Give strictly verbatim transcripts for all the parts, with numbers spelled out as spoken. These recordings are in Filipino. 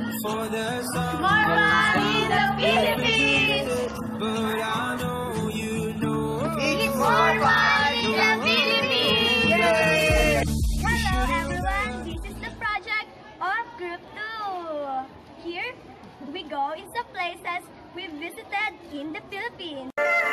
for the sun. More fun in the Philippines. But I know you know It's more fun in the Philippines. Yay! Hello everyone, this is the project of Group two. Here we go in some places we visited in the Philippines.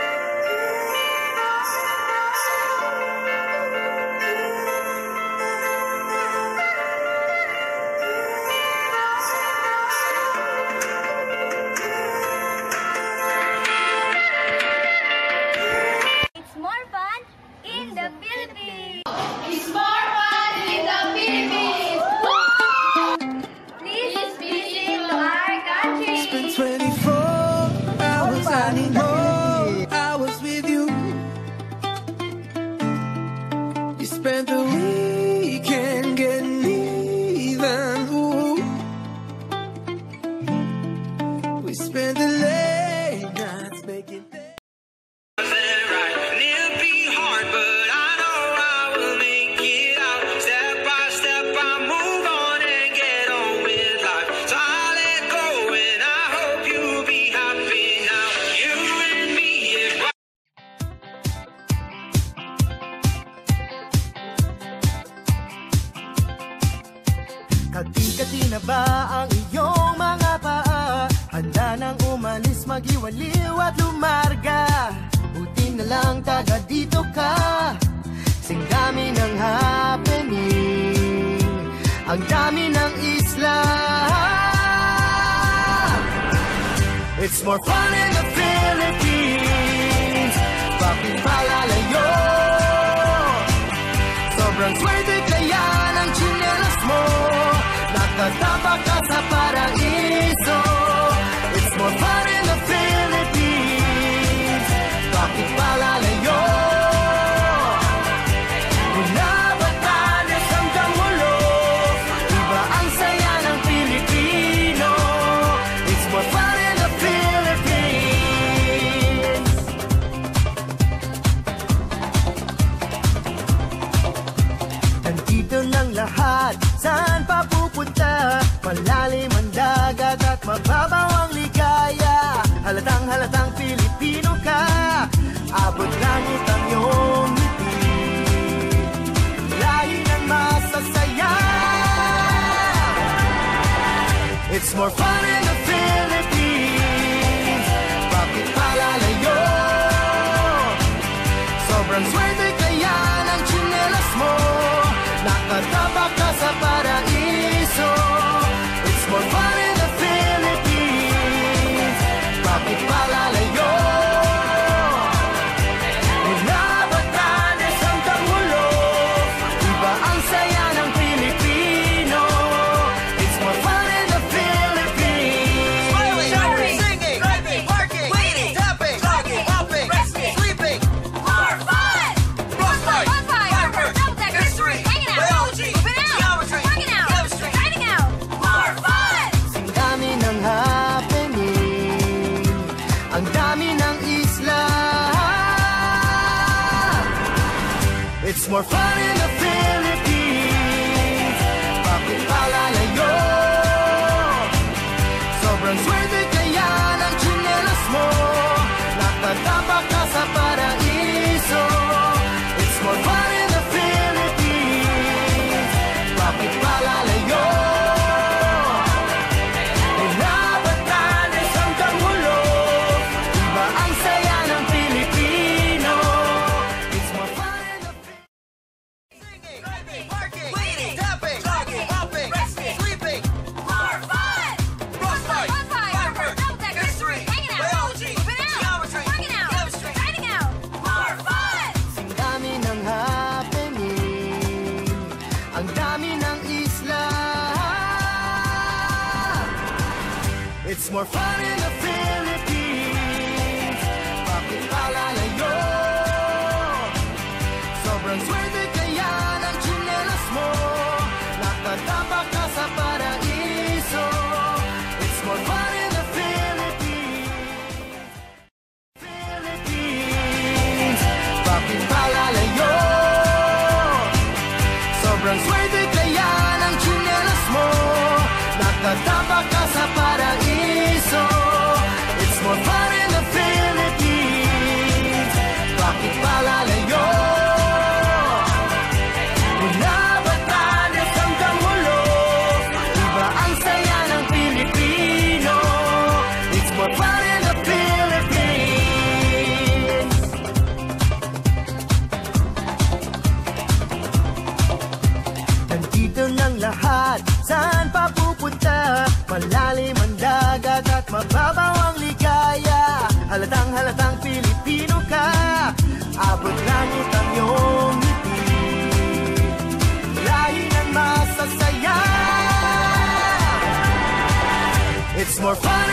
It's more fun in the Philippines. It's more fun in the Philippines. Please visit our country. It's been twenty-four hours anymore. I was with you. You spent the weekend getting even. Ooh. We spent the late nights making things. Kati-kati na ba ang iyong mga paa? Handa nang umalis, mag-iwaliw at lumarga. Buti na lang taga dito ka. Sing dami ng happening, ang dami ng isla. It's more fun in the Philippines. Bakit palalayo? Sobrang swerte kaya ng tsinelas mo. Nakatapak ka sa paraiso. It's more fun in the Philippines. Bakit palalayo? Mula Batanes hanggang Mulo, iba ang saya ng Pilipino. It's more fun in the Philippines. Nandito ng lahat, saan pa pupunta? Malalim ang dagat at mababaw ang ligaya. Halatang halatang Pilipino ka, abot langit ang iyong ngiti. Lahi ng masasaya. It's more fun in the Philippines. Bakit palalayo? Sobrang swerte kaya ng tsinelas mo. Nakatabak ka sa paraiso. It's more fun in the Philippines. Bakit palalayo? Mula Batanes hanggang Mulo, iba ang saya ng Pilipino. It's more fun in the Philippines. Smiling, singing, driving, parking, waiting, tapping, talking, hopping, resting, sleeping. More fun! Frostbite, Bonfire, fireworks, double-decker, history, hanging out, biology, moving out, geometry, working out, chemistry. riding out. More fun! Ang dami ng happening, ang dami ng isla. It's more fun in the Philippines. Bakit palalayo? Sobrang swerte kaya ng tsinelas mo. Nakatapak ka sa paraiso. It's more fun in the Philippines. Bakit palalayo? Mula Batanes hanggang Mulo, iba ang saya ng Pilipino. It's more fun in the Singing, driving, parking, waiting, tapping, talking, hopping, resting, sleeping. More fun! Frostbite, Bonfire, fireworks, double-decker, history, hanging out, biology, moving out, geometry, working out, chemistry. riding out. More fun! Ang dami ng happening, ang dami ng isla. It's more fun in the Philippines. Bakit palalayo? Sobrang swerte kaya ng tsinelas mo. Nakatapak ka sa paraiso. It's more fun in the Philippines. Philippines. Bakit palalayo? Sobrang swerte kaya ng tsinelas mo. Nakatapak ka Halatang halatang Pilipino ka. Abot langit ang iyong ngiti. Lahi ng masasaya. It's more fun